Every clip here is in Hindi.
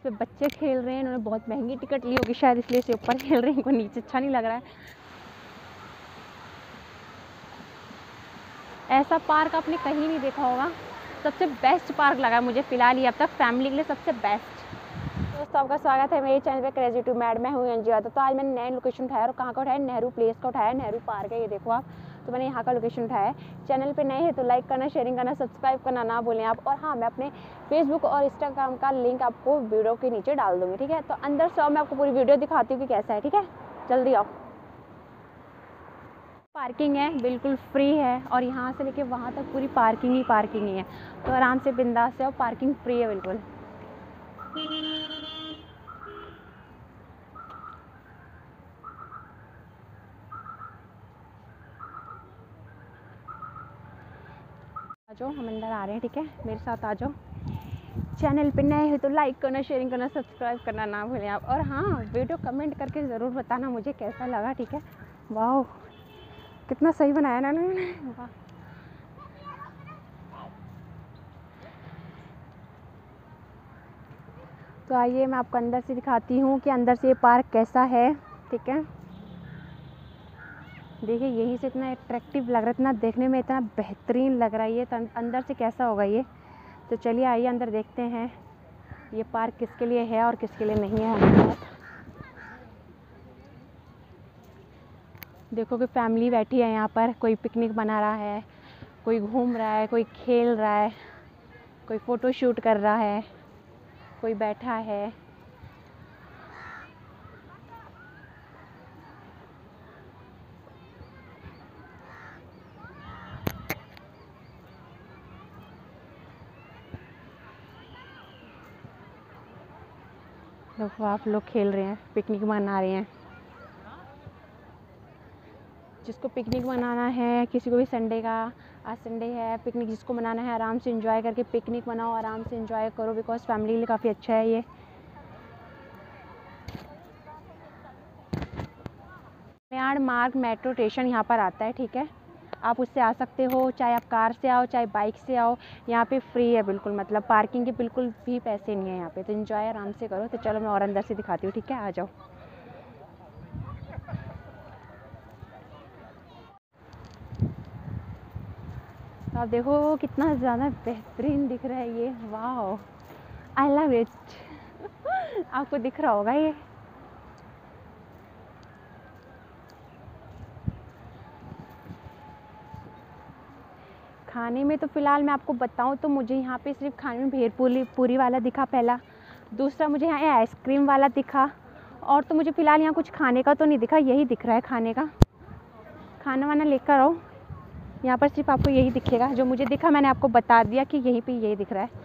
पे बच्चे खेल रहे हैं। इन्होंने बहुत महंगी टिकट ली होगी शायद, इसलिए इसे ऊपर खेल रहे हैं, इनको नीचे अच्छा नहीं लग रहा है। ऐसा पार्क आपने कहीं नहीं देखा होगा। सबसे बेस्ट पार्क लगा मुझे फ़िलहाल ये अब तक फैमिली के लिए सबसे बेस्ट। दोस्तों आपका स्वागत है मेरे चैनल पे क्रेजी टू मैड। मैं हूँ अंजुआ। तो आज मैंने नया लोकेशन उठाया और कहाँ का उठाया, नेहरू प्लेस का उठाया। नेहरू पार्क है, ये देखो आप। तो मैंने यहाँ का लोकेशन उठाया है। चैनल पे नए हैं तो लाइक करना, शेयरिंग करना, सब्सक्राइब करना ना भूलें आप। और हाँ, मैं अपने फेसबुक और इंस्टाग्राम का लिंक आपको वीडियो के नीचे डाल दूँगी, ठीक है। तो अंदर से आओ, मैं आपको पूरी वीडियो दिखाती हूँ कि कैसा है, ठीक है। जल्दी आओ। पार्किंग है, बिल्कुल फ्री है और यहाँ से लेके वहाँ तक पूरी पार्किंग ही है। तो आराम से बिंदास से आओ, पार्किंग फ्री है बिल्कुल। आ जाओ, हम अंदर आ रहे हैं, ठीक है। मेरे साथ आ जाओ। चैनल पे नए हो तो लाइक करना, शेयरिंग करना, सब्सक्राइब करना ना भूलें आप। और हाँ, वीडियो कमेंट करके ज़रूर बताना मुझे कैसा लगा, ठीक है। वाह, कितना सही बनाया ना उन्होंने, वाह। तो आइए मैं आपको अंदर से दिखाती हूँ कि अंदर से ये पार्क कैसा है, ठीक है। देखिए यहीं से इतना अट्रैक्टिव लग रहा है, इतना देखने में इतना बेहतरीन लग रहा है ये। तो अंदर से कैसा होगा ये, तो चलिए आइए अंदर देखते हैं ये पार्क किसके लिए है और किसके लिए नहीं है हमारे साथ। देखो कि फैमिली बैठी है यहाँ पर, कोई पिकनिक मना रहा है, कोई घूम रहा है, कोई खेल रहा है, कोई फ़ोटो शूट कर रहा है, कोई बैठा है। देखो आप, लोग खेल रहे हैं, पिकनिक मना रहे हैं। जिसको पिकनिक मनाना है, किसी को भी संडे का, आज संडे है, पिकनिक जिसको मनाना है आराम से एंजॉय करके पिकनिक मनाओ, आराम से एंजॉय करो, बिकॉज फैमिली के लिए काफ़ी अच्छा है ये। लैंडमार्क मेट्रो स्टेशन यहाँ पर आता है, ठीक है। आप उससे आ सकते हो, चाहे आप कार से आओ चाहे बाइक से आओ। यहाँ पे फ्री है बिल्कुल, मतलब पार्किंग के बिल्कुल भी पैसे नहीं है यहाँ पे। तो एंजॉय आराम से करो। तो चलो मैं और अंदर से दिखाती हूँ, ठीक है, आ जाओ। तो आप देखो कितना ज़्यादा बेहतरीन दिख रहा है ये, वाह, आई लव इट। आपको दिख रहा होगा ये। खाने में तो फ़िलहाल मैं आपको बताऊं तो मुझे यहाँ पे सिर्फ खाने में भेलपूरी पूरी वाला दिखा पहला। दूसरा मुझे यहाँ आइसक्रीम वाला दिखा। और तो मुझे फ़िलहाल यहाँ कुछ खाने का तो नहीं दिखा, यही दिख रहा है खाने का। खाना वाना लेकर आओ, यहाँ पर सिर्फ आपको यही दिखेगा। जो मुझे दिखा मैंने आपको बता दिया कि यहीं पे यही दिख रहा है।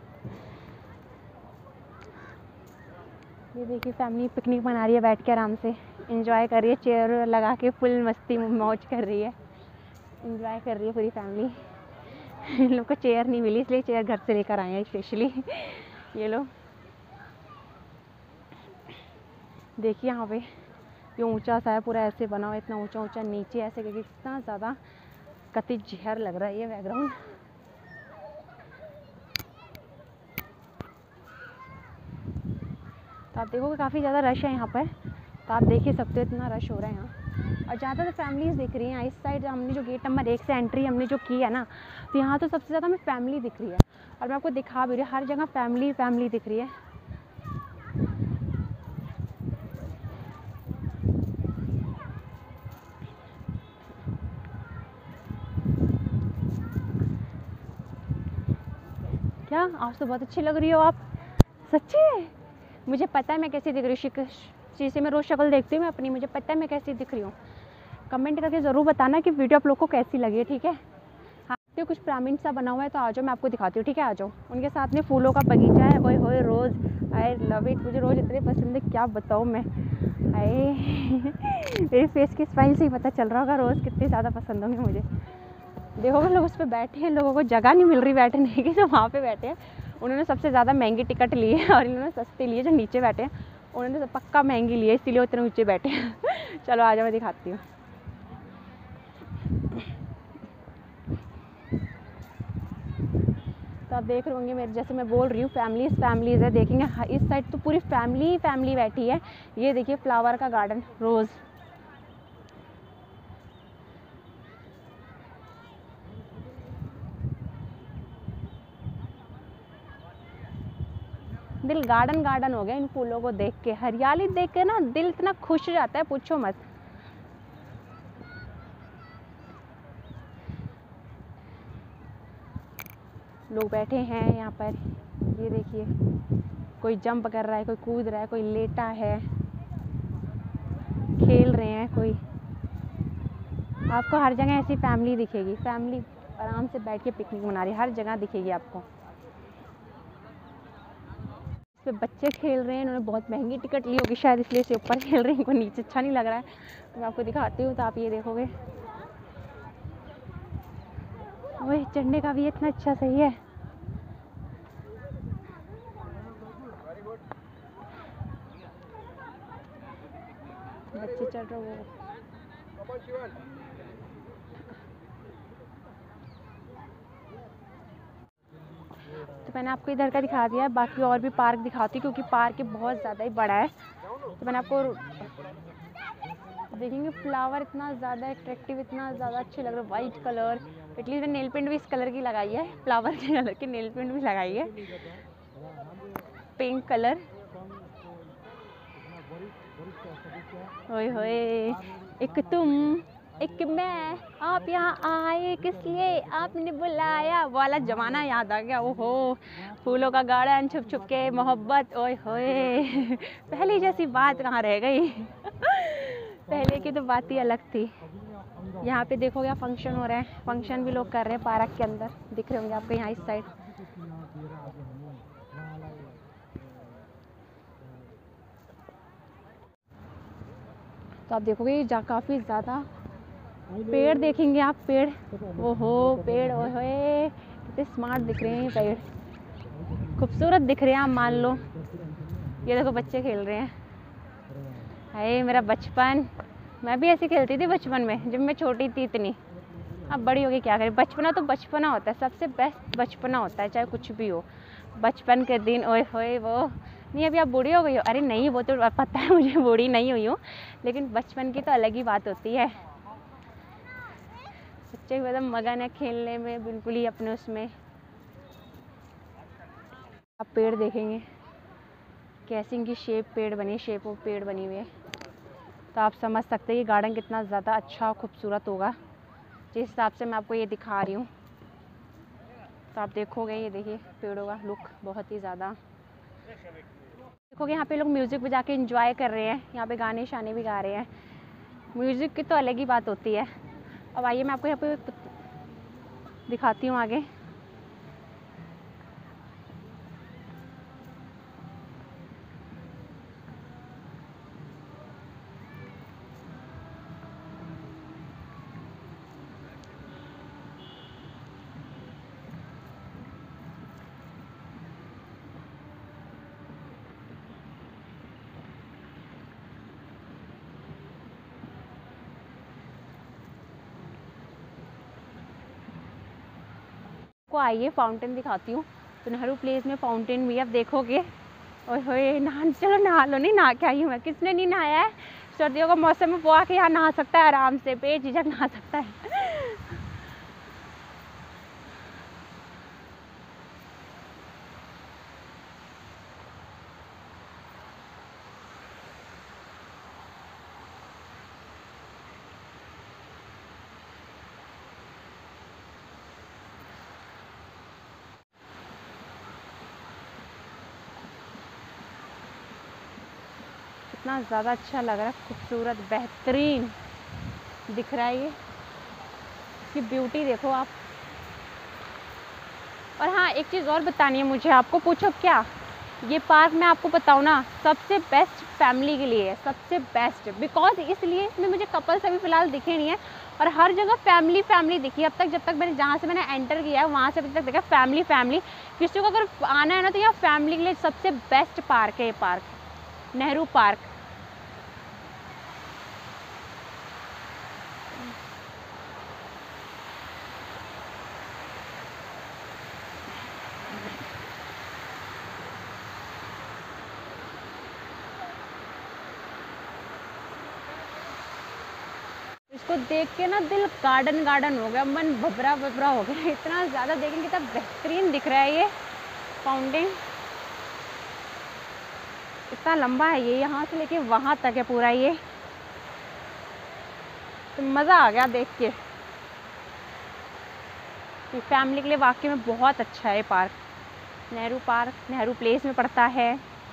ये देखिए फैमिली पिकनिक मना रही है, बैठ के आराम से एंजॉय कर रही है, चेयर लगा के फुल मस्ती मौज कर रही है, एंजॉय कर रही है पूरी फैमिली। इन लोग को चेयर नहीं मिली इसलिए चेयर घर से लेकर आए हैं स्पेशली। ये लो देखिए यहाँ पे ये ऊंचा सा है, पूरा ऐसे बना हुआ, इतना ऊंचा ऊंचा नीचे ऐसे करके, कितना ज़्यादा कति जहर लग रहा है ये बैकग्राउंड। तो आप देखोगे काफ़ी ज़्यादा रश है यहाँ पर। तो आप देख ही सकते हो इतना रश हो रहा है यहाँ। और ज़्यादातर फैमिलीज़ दिख रही हैं इस साइड। हमने जो गेट नंबर 1 से एंट्री हमने जो की है ना, तो यहाँ तो सबसे ज़्यादा हमें फैमिली दिख रही है। और मैं आपको दिखा भी रही हूँ, हर जगह फैमिली फैमिली दिख रही है। क्या आज तो बहुत अच्छी लग रही हो आप, सच्ची। मुझे पता है मैं कैसी दिख रही हूँ, शीशे में रोज़ शक्ल देखती हूँ मैं अपनी, मुझे पता है मैं कैसी दिख रही हूँ। कमेंट करके ज़रूर बताना कि वीडियो आप लोग को कैसी लगी है, ठीक है। हाँ, तो कुछ पिरामिड सा बना हुआ है, तो आ जाओ मैं आपको दिखाती हूँ, ठीक है, आ जाओ। उनके साथ में फूलों का बगीचा है। ओए होए रोज़, आई लव इट, मुझे रोज़ इतने पसंद है क्या बताऊँ मैं। आए मेरे फेस की स्माइल से ही पता चल रहा होगा रोज़ कितने ज़्यादा पसंद होंगे मुझे। देखो लोग उस पर बैठे हैं, लोगों को जगह नहीं मिल रही बैठने की, तो वहाँ पे बैठे हैं। उन्होंने सबसे ज़्यादा महंगी टिकट ली है और इन्होंने सस्ती ली है। जो नीचे बैठे हैं उन्होंने तो पक्का महंगी ली है, इसीलिए उतने ऊँचे बैठे हैं। चलो आ जाओ मैं दिखाती हूँ। तो तो आप देख रहे होंगे मेरे, जैसे मैं बोल रही हूँ फैमिलीज़ है, देखेंगे इस साइड तो पूरी फैमिली बैठी है। ये देखिए फ्लावर का गार्डन, रोज़। दिल गार्डन हो गया इन फूलों को देख के, हरियाली देख के ना दिल इतना खुश हो जाता है, पूछो मत। लोग बैठे हैं यहाँ पर, ये देखिए कोई जंप कर रहा है, कोई कूद रहा है, कोई लेटा है, खेल रहे हैं कोई। आपको हर जगह ऐसी फैमिली दिखेगी, फैमिली आराम से बैठ के पिकनिक मना रही है, हर जगह दिखेगी आपको। इस पे बच्चे खेल रहे हैं, इन्होंने बहुत महंगी टिकट ली होगी शायद, इसलिए से ऊपर खेल रहे हैं, इनको नीचे अच्छा नहीं लग रहा है। तो मैं आपको दिखाती हूँ तो आप ये देखोगे, वही चढ़ने का भी इतना अच्छा सही है। बच्चे चढ़ रहे वो। तो मैंने आपको इधर का दिखा दिया है, बाकी और भी पार्क दिखाती हूँ क्योंकि पार्क बहुत ज़्यादा ही बड़ा है। तो मैंने आपको देखेंगे फ्लावर इतना ज़्यादा अट्रैक्टिव, इतना ज़्यादा अच्छे लग रहे हैं, वाइट कलर। एटलीस्ट मैंने नेल पेंट भी इस कलर की लगाई है, फ्लावर के कलर की नेल पेंट भी लगाई है, पिंक कलर। ओए होए, एक तुम एक मैं, आप यहाँ आए किस लिए, आपने बुलाया, वाला जमाना याद आ गया। ओहो, फूलों का गार्डन, छुप छुप के मोहब्बत, ओए होए। पहले जैसी बात कहाँ रह गई। पहले की तो बात ही अलग थी। यहाँ पे देखो क्या फंक्शन हो रहा है, फंक्शन भी लोग कर रहे हैं पार्क के अंदर, दिख रहे होंगे आपको यहाँ इस साइड। तो आप देखोगे जहाँ काफ़ी ज़्यादा पेड़ देखेंगे आप, पेड़, ओहो पेड़, ओए कितने स्मार्ट दिख रहे हैं पेड़, खूबसूरत दिख रहे हैं आप मान लो। ये देखो बच्चे खेल रहे हैं, हाय मेरा बचपन, मैं भी ऐसे खेलती थी बचपन में जब मैं छोटी थी इतनी। अब बड़ी हो गई क्या करें, बचपना तो बचपना होता है, सबसे बेस्ट बचपना होता है, चाहे कुछ भी हो। बचपन के दिन, ओए होए वो नहीं, अभी आप बूढ़ी हो गई हो, अरे नहीं वो तो पता है मुझे, बूढ़ी नहीं हुई हूँ, लेकिन बचपन की तो अलग ही बात होती है। बच्चे एकदम मगन है खेलने में, बिल्कुल ही अपने उसमें। आप पेड़ देखेंगे कैसी इनकी शेप पेड़ बनी, शेप ऑफ पेड़ बनी हुई है, तो आप समझ सकते हैं ये गार्डन कितना ज़्यादा अच्छा और खूबसूरत होगा, जिस हिसाब से मैं आपको ये दिखा रही हूँ। तो आप देखोगे, ये देखिए पेड़ों का लुक बहुत ही ज़्यादा। देखोगे यहाँ पे लोग म्यूज़िक बजा के एंजॉय कर रहे हैं, यहाँ पे गाने शाने भी गा रहे हैं, म्यूज़िक की तो अलग ही बात होती है। अब आइए मैं आपको यहाँ पे दिखाती हूँ आगे। को आइए फाउंटेन दिखाती हूँ। तो नेहरू प्लेस में फाउंटेन भी आप देखोगे, और होए नहा, चलो नहा लो। नहीं नहा के आई हूँ मैं, किसने नहीं नहाया है, सर्दियों का मौसम में वो आके यहाँ नहा सकता है, आराम से बेझिझक नहा सकता है। इतना ज़्यादा अच्छा लग रहा है, खूबसूरत बेहतरीन दिख रहा है ये, इसकी ब्यूटी देखो आप। और हाँ एक चीज़ और बतानी है मुझे, आपको पूछो क्या, ये पार्क मैं आपको बताऊँ ना, सबसे बेस्ट फैमिली के लिए है, सबसे बेस्ट। बिकॉज इसलिए इसमें मुझे कपल्स अभी फ़िलहाल दिखे नहीं है, और हर जगह फैमिली दिखी अब तक। जब तक मैंने जहाँ से मैंने एंटर किया है वहाँ से अभी तक देखा फैमिली। किसी को अगर आना है ना तो यहाँ फैमिली के लिए सबसे बेस्ट पार्क है ये पार्क, नेहरू पार्क। को देख के ना दिल गार्डन गार्डन हो गया, मन भबरा भबरा हो गया। इतना ज़्यादा देखेंगे कितना बेहतरीन दिख रहा है ये फाउंटेन। इतना लंबा है ये, यहाँ से लेके वहाँ तक है पूरा ये, तो मज़ा आ गया देख के। फैमिली के लिए वाकई में बहुत अच्छा है park. Nehru park Nehru place में पड़ता है।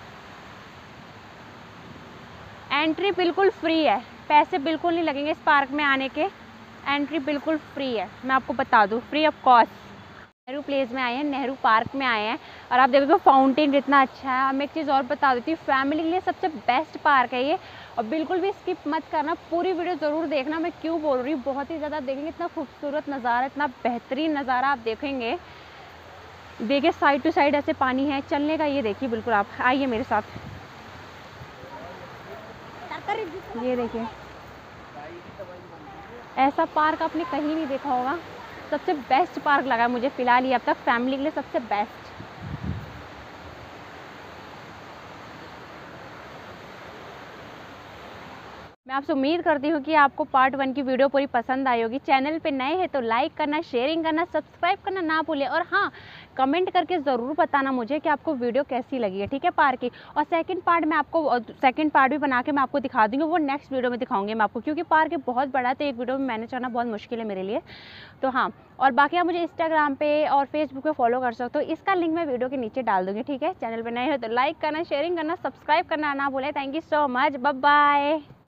एंट्री बिल्कुल फ्री है, पैसे बिल्कुल नहीं लगेंगे इस पार्क में आने के। एंट्री बिल्कुल फ्री है, मैं आपको बता दूँ, free of cost. Nehru place में आए हैं, नेहरू पार्क में आए हैं, और आप देखोगे फाउंटेन कितना अच्छा है। अब मैं एक चीज़ और बता देती हूँ, फैमिली के लिए सबसे बेस्ट पार्क है ये, और बिल्कुल भी स्किप मत करना, पूरी वीडियो ज़रूर देखना। मैं क्यों बोल रही हूँ, बहुत ही ज़्यादा देखेंगे, इतना खूबसूरत नज़ारा, इतना बेहतरीन नज़ारा आप देखेंगे। देखिए साइड टू साइड ऐसे पानी है, चलने का ये देखिए बिल्कुल। आप आइए मेरे साथ, ये देखिए ऐसा पार्क आपने कहीं नहीं देखा होगा। सबसे बेस्ट पार्क लगा मुझे फ़िलहाल ये अब तक, फैमिली के लिए सबसे बेस्ट। मैं आपसे उम्मीद करती हूँ कि आपको पार्ट 1 की वीडियो पूरी पसंद आई होगी। चैनल पे नए हैं तो लाइक करना, शेयरिंग करना, सब्सक्राइब करना ना भूलें, और हाँ, कमेंट करके ज़रूर बताना मुझे कि आपको वीडियो कैसी लगी है, ठीक है, पार्क की। और सेकंड पार्ट भी बना के मैं आपको दिखा दूँगी, वो नेक्स्ट वीडियो में दिखाऊंगी मैं आपको, क्योंकि पार्क बहुत बड़ा है तो एक वीडियो में मैनेज करना बहुत मुश्किल है मेरे लिए। तो हाँ, और बाकी आप मुझे इंस्टाग्राम पे और फेसबुक पे फॉलो कर सकते हो, इसका लिंक मैं वीडियो के नीचे डाल दूँगी, ठीक है। चैनल पर नए हो तो लाइक करना, शेयरिंग करना, सब्सक्राइब करना ना भूलें। Thank you so much, bye bye.